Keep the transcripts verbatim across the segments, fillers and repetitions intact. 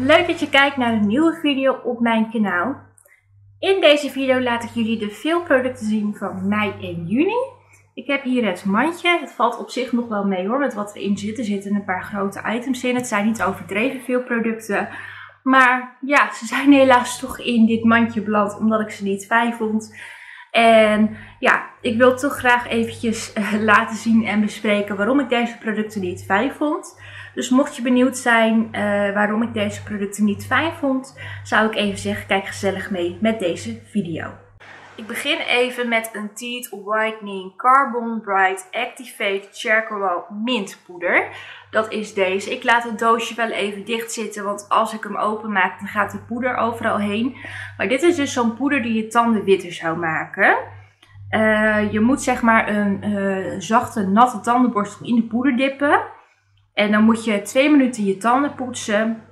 leuk dat je kijkt naar een nieuwe video op mijn kanaal. In deze video laat ik jullie de veel producten zien van mei en juni. Ik heb hier het mandje. Het valt op zich nog wel mee hoor, met wat erin zit. Er zitten een paar grote items in. Het zijn niet overdreven veel producten. Maar ja, ze zijn helaas toch in dit mandje beland, omdat ik ze niet fijn vond. En ja, ik wil toch graag eventjes uh, laten zien en bespreken waarom ik deze producten niet fijn vond. Dus mocht je benieuwd zijn uh, waarom ik deze producten niet fijn vond, zou ik even zeggen, kijk gezellig mee met deze video. Ik begin even met een Teeth Whitening Carbon Bright Activate Charcoal Mint poeder. Dat is deze. Ik laat het doosje wel even dicht zitten, want als ik hem openmaak dan gaat de poeder overal heen. Maar dit is dus zo'n poeder die je tanden witter zou maken. Uh, je moet zeg maar een uh, zachte natte tandenborstel in de poeder dippen. En dan moet je twee minuten je tanden poetsen.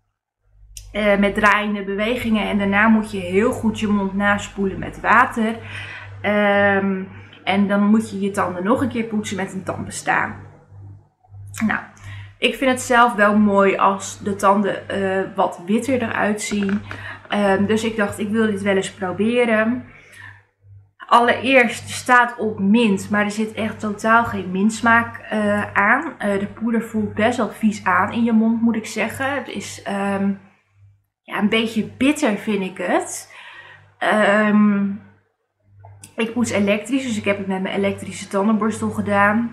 Uh, met draaiende bewegingen. En daarna moet je heel goed je mond naspoelen met water. Um, en dan moet je je tanden nog een keer poetsen met een tandpasta. Nou, ik vind het zelf wel mooi als de tanden uh, wat witter eruit zien. Um, dus ik dacht, ik wil dit wel eens proberen. Allereerst staat op mint, maar er zit echt totaal geen mintsmaak uh, aan. Uh, de poeder voelt best wel vies aan in je mond, moet ik zeggen. Het is um, ja, een beetje bitter, vind ik het. Um, ik poets elektrisch, dus ik heb het met mijn elektrische tandenborstel gedaan.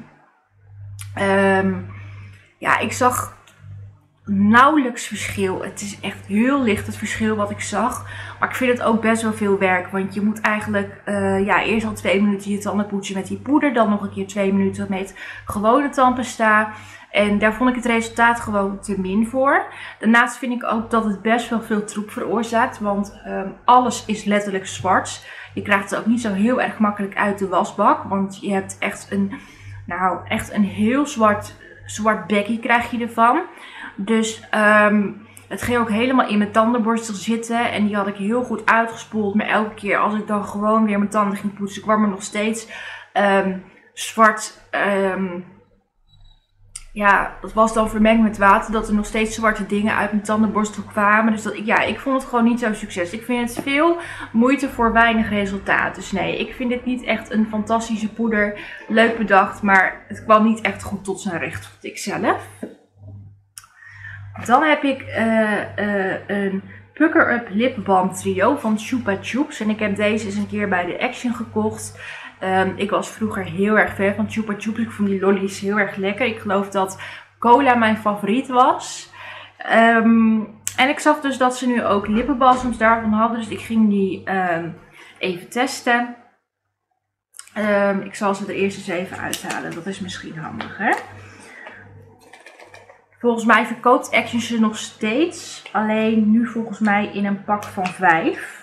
Um, ja, ik zag nauwelijks verschil. Het is echt heel licht het verschil wat ik zag. Maar ik vind het ook best wel veel werk. Want je moet eigenlijk uh, ja, eerst al twee minuten je tanden poetsen met die poeder. Dan nog een keer twee minuten met gewone tandpasta. En daar vond ik het resultaat gewoon te min voor. Daarnaast vind ik ook dat het best wel veel troep veroorzaakt. Want um, alles is letterlijk zwart. Je krijgt het ook niet zo heel erg makkelijk uit de wasbak. Want je hebt echt een, nou, echt een heel zwart, zwart bekkie krijg je ervan. Dus um, het ging ook helemaal in mijn tandenborstel zitten. En die had ik heel goed uitgespoeld. Maar elke keer als ik dan gewoon weer mijn tanden ging poetsen, kwam er nog steeds um, zwart. Um, ja, dat was dan vermengd met water. Dat er nog steeds zwarte dingen uit mijn tandenborstel kwamen. Dus dat, ja, ik vond het gewoon niet zo'n succes. Ik vind het veel moeite voor weinig resultaat. Dus nee, ik vind dit niet echt een fantastische poeder. Leuk bedacht, maar het kwam niet echt goed tot zijn recht, vond ik zelf. Dan heb ik uh, uh, een Pucker Up Lip Balm Trio van Chupa Chups. En ik heb deze eens een keer bij de Action gekocht. Um, ik was vroeger heel erg fan van Chupa Chups. Ik vond die lollies heel erg lekker. Ik geloof dat cola mijn favoriet was. Um, en ik zag dus dat ze nu ook lippenbalsems daarvan hadden. Dus ik ging die um, even testen. Um, ik zal ze er eerst eens even uithalen. Dat is misschien handiger. Volgens mij verkoopt Action ze nog steeds. Alleen nu volgens mij in een pak van vijf.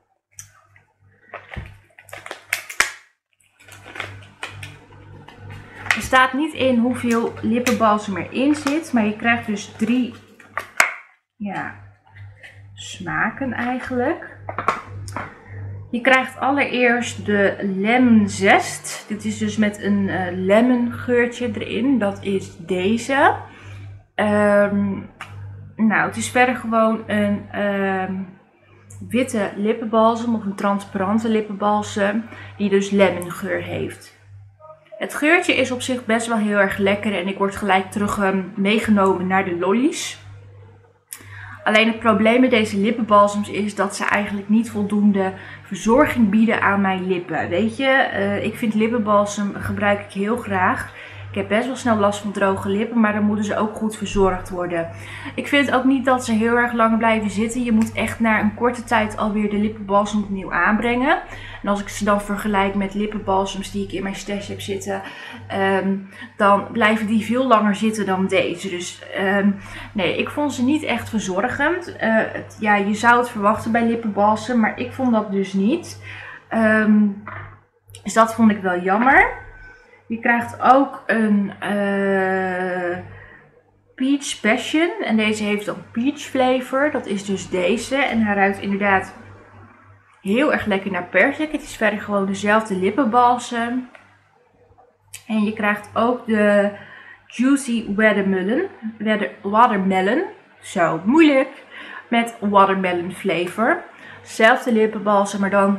Er staat niet in hoeveel lippenbalsem erin zit. Maar je krijgt dus drie ja, smaken eigenlijk. Je krijgt allereerst de Lemon Zest. Dit is dus met een uh, lemon geurtje erin. Dat is deze. Um, nou, het is verder gewoon een um, witte lippenbalsem of een transparante lippenbalsem die dus lemongeur heeft. Het geurtje is op zich best wel heel erg lekker en ik word gelijk terug um, meegenomen naar de lollies. Alleen het probleem met deze lippenbalsems is dat ze eigenlijk niet voldoende verzorging bieden aan mijn lippen. Weet je, uh, ik vind lippenbalsem gebruik ik heel graag. Ik heb best wel snel last van droge lippen, maar dan moeten ze ook goed verzorgd worden. Ik vind ook niet dat ze heel erg lang blijven zitten. Je moet echt na een korte tijd alweer de lippenbalsem opnieuw aanbrengen. En als ik ze dan vergelijk met lippenbalsems die ik in mijn stash heb zitten, um, dan blijven die veel langer zitten dan deze. Dus um, nee, ik vond ze niet echt verzorgend. Uh, het, ja, je zou het verwachten bij lippenbalsem, maar ik vond dat dus niet. Um, dus dat vond ik wel jammer. Je krijgt ook een uh, Peach Passion. En deze heeft dan peach flavor. Dat is dus deze. En hij ruikt inderdaad heel erg lekker naar persik. Het is verder gewoon dezelfde lippenbalsem. En je krijgt ook de Juicy Watermelon. Watermelon. zo moeilijk met watermelon flavor. Zelfde lippenbalsem, maar dan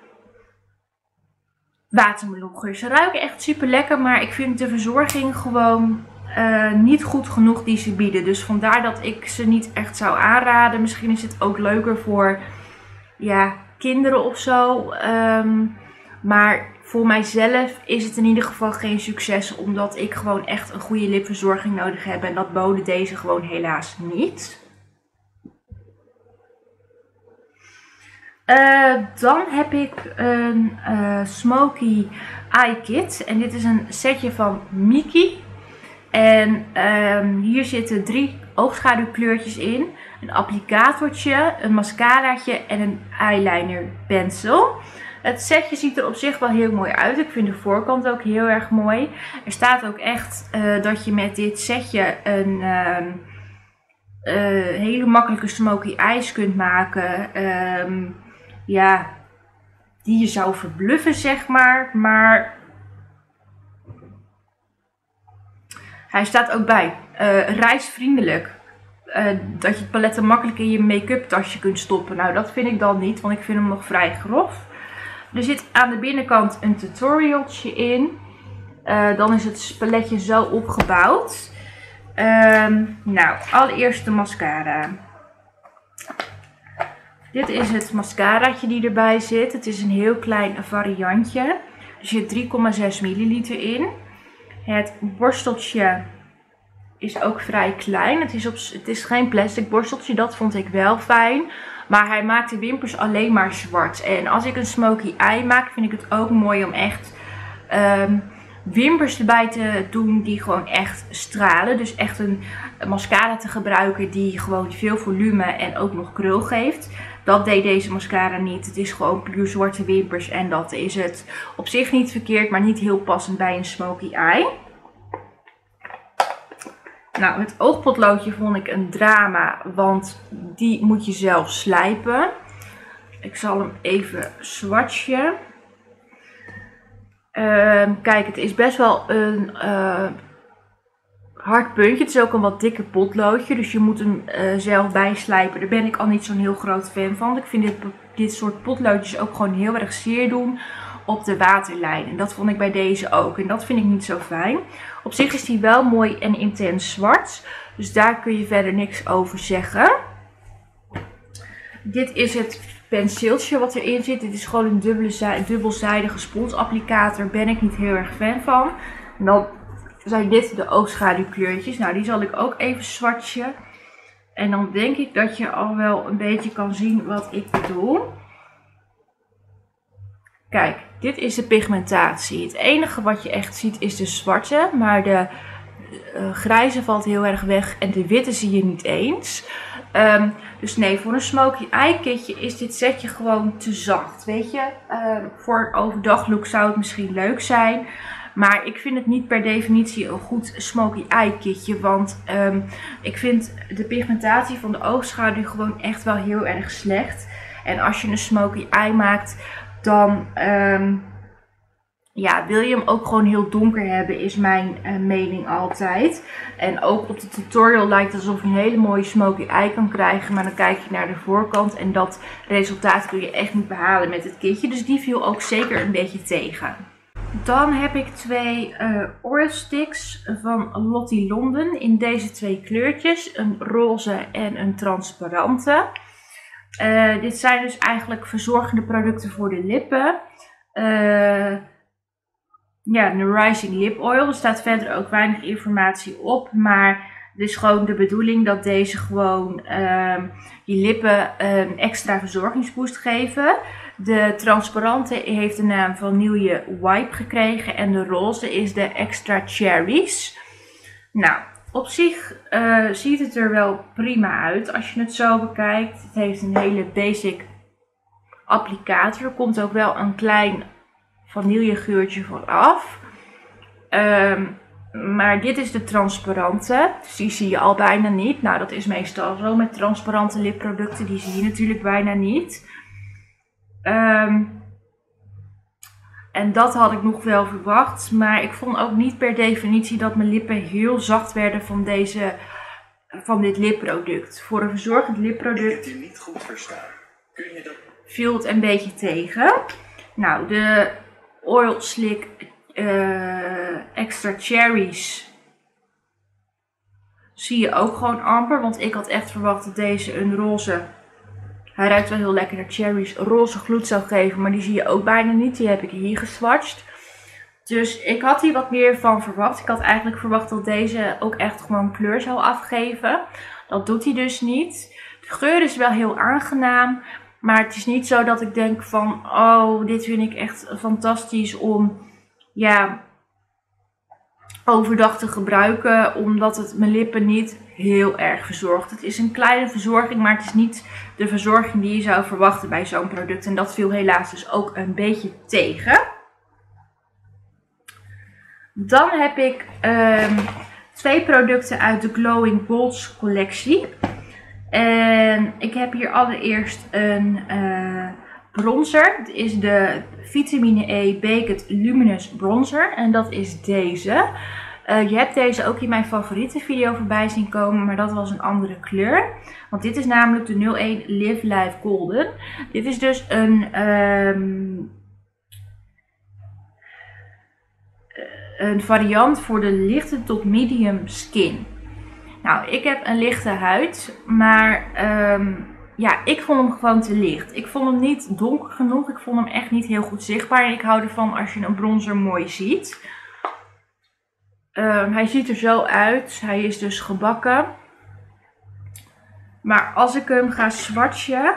watermelongeur. Ze ruiken echt super lekker, maar ik vind de verzorging gewoon uh, niet goed genoeg die ze bieden. Dus vandaar dat ik ze niet echt zou aanraden. Misschien is het ook leuker voor ja, kinderen of zo. Um, maar voor mijzelf is het in ieder geval geen succes, omdat ik gewoon echt een goede lipverzorging nodig heb. En dat boden deze gewoon helaas niet. Uh, dan heb ik een uh, Smoky Eye Kit. En dit is een setje van Miki. En um, hier zitten drie oogschaduwkleurtjes in. Een applicatortje, een mascaraatje en een eyeliner pencil. Het setje ziet er op zich wel heel mooi uit. Ik vind de voorkant ook heel erg mooi. Er staat ook echt uh, dat je met dit setje een uh, uh, hele makkelijke smoky eyes kunt maken. Um, ja, die je zou verbluffen, zeg maar. Maar hij staat ook bij. Uh, reisvriendelijk. Uh, dat je het paletten makkelijk in je make-up tasje kunt stoppen. Nou, dat vind ik dan niet, want ik vind hem nog vrij grof. Er zit aan de binnenkant een tutorialtje in. Uh, dan is het paletje zo opgebouwd. Um, nou, allereerst de mascara. Dit is het mascaraatje die erbij zit. Het is een heel klein variantje. Er zit drie komma zes milliliter in. Het borsteltje is ook vrij klein. Het is, op, het is geen plastic borsteltje, dat vond ik wel fijn. Maar hij maakt de wimpers alleen maar zwart. En als ik een smoky eye maak, vind ik het ook mooi om echt um, wimpers erbij te doen die gewoon echt stralen. Dus echt een, een mascara te gebruiken die gewoon veel volume en ook nog krul geeft. Dat deed deze mascara niet. Het is gewoon puur zwarte wimpers en dat is het. Op zich niet verkeerd, maar niet heel passend bij een smoky eye. Nou, het oogpotloodje vond ik een drama, want die moet je zelf slijpen. Ik zal hem even swatchen. Uh, kijk, het is best wel een uh, hard puntje. Het is ook een wat dikke potloodje, dus je moet hem uh, zelf bijslijpen. Daar ben ik al niet zo'n heel groot fan van. Ik vind dit, dit soort potloodjes ook gewoon heel erg zeer doen op de waterlijn. En dat vond ik bij deze ook. En dat vind ik niet zo fijn. Op zich is die wel mooi en intens zwart. Dus daar kun je verder niks over zeggen. Dit is het penseeltje wat erin zit. Dit is gewoon een dubbele, dubbelzijdige sponsapplicator. Ben ik niet heel erg fan van. En dan zijn dit de oogschaduwkleurtjes. Nou, die zal ik ook even swatchen. En dan denk ik dat je al wel een beetje kan zien wat ik bedoel. Kijk, dit is de pigmentatie. Het enige wat je echt ziet is de zwarte, maar de uh, grijze valt heel erg weg en de witte zie je niet eens. Um, dus nee, voor een smoky eye kitje is dit setje gewoon te zacht. Weet je, uh, voor een overdaglook zou het misschien leuk zijn. Maar ik vind het niet per definitie een goed smoky eye kitje. Want um, ik vind de pigmentatie van de oogschaduw gewoon echt wel heel erg slecht. En als je een smoky eye maakt, dan um, ja, wil je hem ook gewoon heel donker hebben, is mijn uh, mening altijd. En ook op de tutorial lijkt het alsof je een hele mooie smoky eye kan krijgen. Maar dan kijk je naar de voorkant en dat resultaat kun je echt niet behalen met het kitje. Dus die viel ook zeker een beetje tegen. Dan heb ik twee uh, oil sticks van Lottie London in deze twee kleurtjes. Een roze en een transparante. Uh, dit zijn dus eigenlijk verzorgende producten voor de lippen. Uh, ja, de Rising Lip Oil. Er staat verder ook weinig informatie op. Maar het is gewoon de bedoeling dat deze gewoon uh, je lippen een extra verzorgingsboost geven. De transparante heeft de naam Vanille Wipe gekregen. En de roze is de Extra Cherries. Nou, op zich uh, ziet het er wel prima uit als je het zo bekijkt. Het heeft een hele basic applicator. Er komt ook wel een klein vanillegeurtje vooraf. Um, maar dit is de transparante. Dus die zie je al bijna niet. Nou, dat is meestal zo met transparante lipproducten. Die zie je natuurlijk bijna niet. Um, en dat had ik nog wel verwacht. Maar ik vond ook niet per definitie dat mijn lippen heel zacht werden van deze van dit lipproduct. Voor een verzorgend lipproduct. Ik heb je niet goed verstaan. Kun je dat... viel het een beetje tegen. Nou, de Oil Slick uh, Extra Cherries zie je ook gewoon amper. Want ik had echt verwacht dat deze een roze... Hij ruikt wel heel lekker naar cherries. Roze gloed zou geven. Maar die zie je ook bijna niet. Die heb ik hier geswatcht. Dus ik had hier wat meer van verwacht. Ik had eigenlijk verwacht dat deze ook echt gewoon kleur zou afgeven. Dat doet hij dus niet. De geur is wel heel aangenaam. Maar het is niet zo dat ik denk van... Oh, dit vind ik echt fantastisch om... Ja... overdag te gebruiken, omdat het mijn lippen niet heel erg verzorgt. Het is een kleine verzorging, maar het is niet de verzorging die je zou verwachten bij zo'n product. En dat viel helaas dus ook een beetje tegen. Dan heb ik um, twee producten uit de Glowing Bolts collectie. En ik heb hier allereerst een uh, bronzer. Het is de Vitamine E Baked Luminous Bronzer. En dat is deze. Uh, je hebt deze ook in mijn favoriete video voorbij zien komen. Maar dat was een andere kleur. Want dit is namelijk de nul één Live Life Golden. Dit is dus een... Um, een variant voor de lichte tot medium skin. Nou, ik heb een lichte huid. Maar... Um, Ja, ik vond hem gewoon te licht. Ik vond hem niet donker genoeg. Ik vond hem echt niet heel goed zichtbaar. En ik hou ervan als je een bronzer mooi ziet. Um, hij ziet er zo uit. Hij is dus gebakken. Maar als ik hem ga swatchen,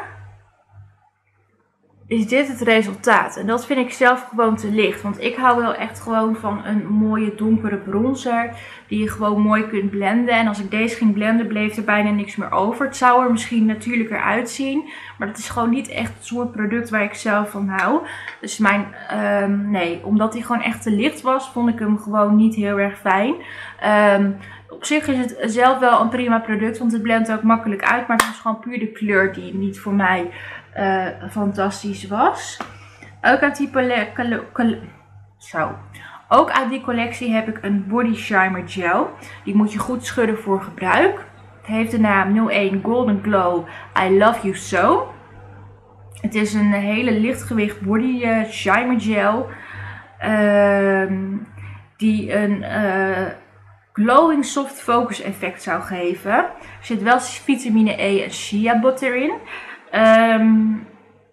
is dit het resultaat. En dat vind ik zelf gewoon te licht. Want ik hou wel echt gewoon van een mooie donkere bronzer. Die je gewoon mooi kunt blenden. En als ik deze ging blenden, bleef er bijna niks meer over. Het zou er misschien natuurlijker uitzien. Maar dat is gewoon niet echt het soort product waar ik zelf van hou. Dus mijn, um, nee, omdat hij gewoon echt te licht was, vond ik hem gewoon niet heel erg fijn. Um, op zich is het zelf wel een prima product. Want het blendt ook makkelijk uit. Maar het is gewoon puur de kleur die niet voor mij uh, fantastisch was. Ook aan die Zo. Ook uit die collectie heb ik een Body Shimmer Gel. Die moet je goed schudden voor gebruik. Het heeft de naam nul één Golden Glow I Love You So. Het is een hele lichtgewicht body uh, shimmer gel. Uh, die een uh, glowing soft focus effect zou geven. Er zit wel vitamine E en shea butter in. Um,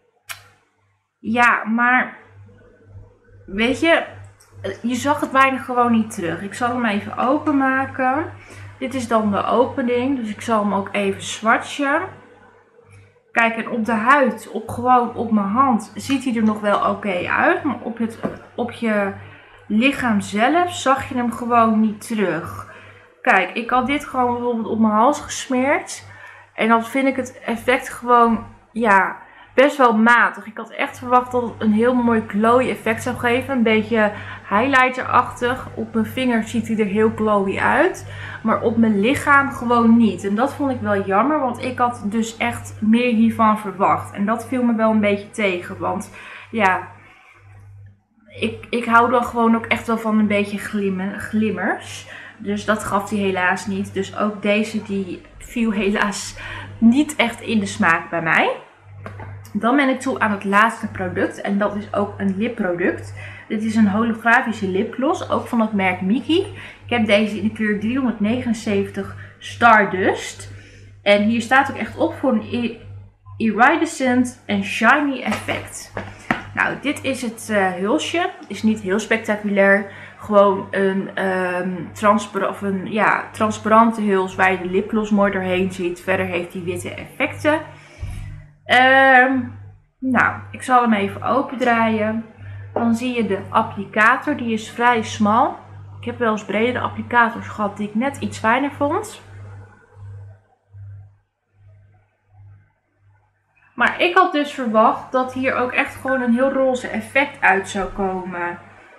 ja, maar weet je, je zag het bijna gewoon niet terug. Ik zal hem even openmaken. Dit is dan de opening, dus ik zal hem ook even swatchen. Kijk, en op de huid, op gewoon op mijn hand, ziet hij er nog wel oké okay uit. Maar op, het, op je lichaam zelf zag je hem gewoon niet terug. Kijk, ik had dit gewoon bijvoorbeeld op mijn hals gesmeerd. En dan vind ik het effect gewoon, ja, best wel matig. Ik had echt verwacht dat het een heel mooi glowy effect zou geven. Een beetje highlighterachtig. Op mijn vingers ziet hij er heel glowy uit. Maar op mijn lichaam gewoon niet. En dat vond ik wel jammer. Want ik had dus echt meer hiervan verwacht. En dat viel me wel een beetje tegen. Want ja, ik, ik hou dan gewoon ook echt wel van een beetje glimmen, glimmers. Dus dat gaf hij helaas niet. Dus ook deze die viel helaas niet echt in de smaak bij mij. Dan ben ik toe aan het laatste product. En dat is ook een lipproduct. Dit is een holografische lipgloss. Ook van het merk Miki. Ik heb deze in de kleur driehonderdnegenenzeventig Stardust. En hier staat ook echt op voor een iridescent en shiny effect. Nou, dit is het uh, hulsje. Het is niet heel spectaculair. Gewoon een, um, transpar of een ja, transparante huls waar je de lipgloss mooi doorheen ziet. Verder heeft hij witte effecten. Um, nou, ik zal hem even opendraaien. Dan zie je de applicator. Die is vrij smal. Ik heb wel eens bredere applicators gehad die ik net iets fijner vond. Maar ik had dus verwacht dat hier ook echt gewoon een heel roze effect uit zou komen.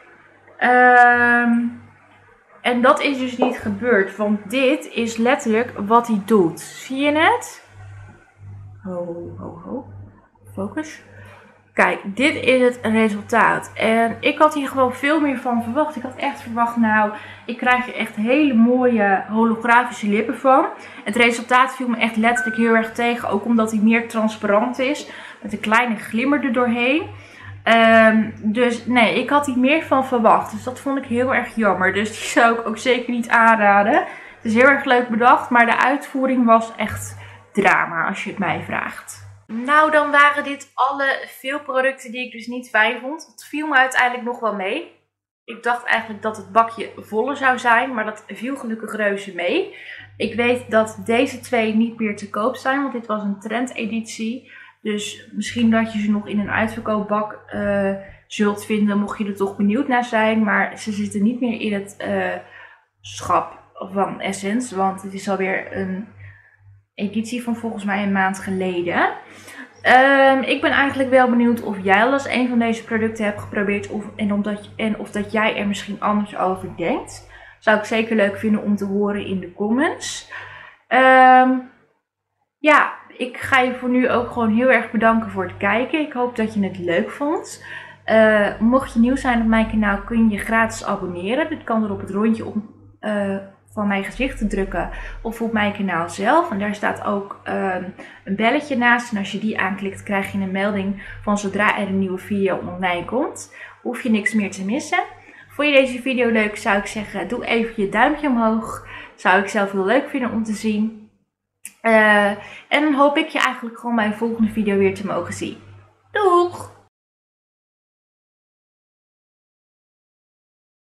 Um, en dat is dus niet gebeurd. Want dit is letterlijk wat hij doet. Zie je het? Ho, ho, ho. Focus. Kijk, dit is het resultaat. En ik had hier gewoon veel meer van verwacht. Ik had echt verwacht, nou, ik krijg er echt hele mooie holografische lippen van. Het resultaat viel me echt letterlijk heel erg tegen. Ook omdat hij meer transparant is. Met een kleine glimmer er doorheen. Um, dus nee, ik had hier meer van verwacht. Dus dat vond ik heel erg jammer. Dus die zou ik ook zeker niet aanraden. Het is heel erg leuk bedacht. Maar de uitvoering was echt drama, als je het mij vraagt. Nou, dan waren dit alle veel producten die ik dus niet fijn vond. Het viel me uiteindelijk nog wel mee. Ik dacht eigenlijk dat het bakje voller zou zijn, maar dat viel gelukkig reuze mee. Ik weet dat deze twee niet meer te koop zijn, want dit was een trendeditie. Dus misschien dat je ze nog in een uitverkoopbak uh, zult vinden, mocht je er toch benieuwd naar zijn. Maar ze zitten niet meer in het uh, schap van Essence, want het is alweer een editie van volgens mij een maand geleden. Um, ik ben eigenlijk wel benieuwd of jij al eens een van deze producten hebt geprobeerd of, en, omdat, en of dat jij er misschien anders over denkt. Zou ik zeker leuk vinden om te horen in de comments. Um, ja, ik ga je voor nu ook gewoon heel erg bedanken voor het kijken. Ik hoop dat je het leuk vond. Uh, mocht je nieuw zijn op mijn kanaal kun je je gratis abonneren. Dit kan door op het rondje op... Uh, van mijn gezicht te drukken of op mijn kanaal zelf. En daar staat ook um, een belletje naast. En als je die aanklikt krijg je een melding van zodra er een nieuwe video online komt. Hoef je niks meer te missen. Vond je deze video leuk, zou ik zeggen doe even je duimpje omhoog. Zou ik zelf heel leuk vinden om te zien. Uh, en dan hoop ik je eigenlijk gewoon bij een volgende video weer te mogen zien. Doeg!